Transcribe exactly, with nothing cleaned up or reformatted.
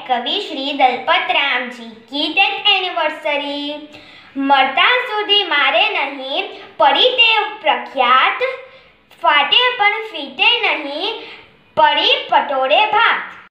कवि श्री दलपतराम जी की death anniversary. मरता सुधी मारे नहीं, पड़ी ते प्रख्यात, फाटे पण फीटे नहीं, पड़ी पटोड़े भात।